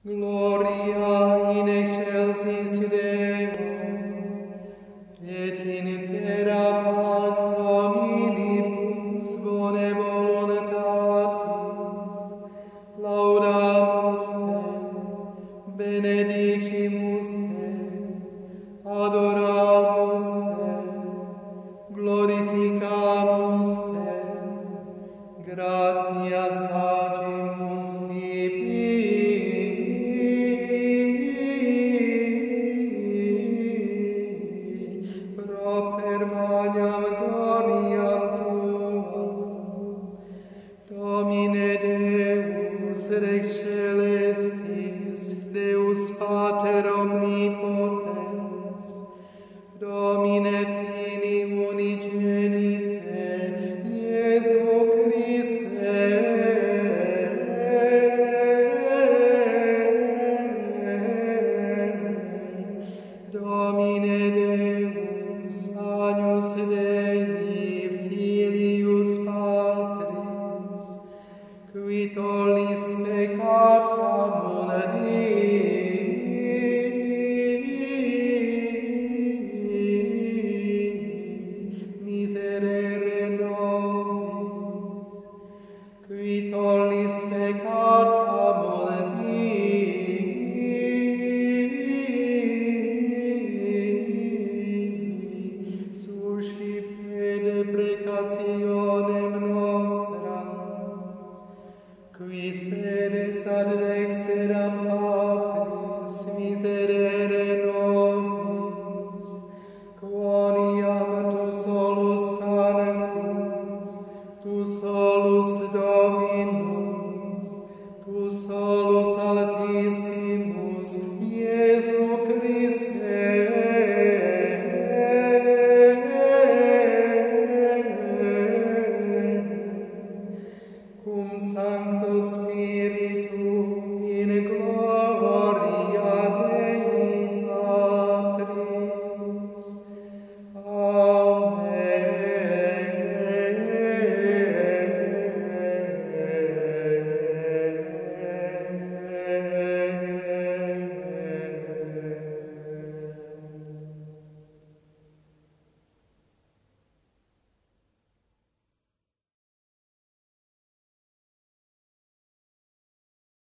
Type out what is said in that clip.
Gloria in excelsis Deo, et in terra pax hominibus bone voluntatis, laudamus Te, benedicimus Te, adoramus Te, glorificamus Te, gratias agimus Tibi, propter magnam gloriam Tuam, Domine Deus Rex Celestis, Deus Pater Omnipotens, Domine Fili Unigenite, Iesu Christe, Domine Deus, Agnus Dei, Filius Patris, qui tollis peccata mundi, miserere nobis, qui tollis peccata mundi, suscipe deprecationem nostram, qui sedes ad dexteram Patris, miserere nobis, quoniam Tu solus sanctus, Tu solus Dominus, Tu solus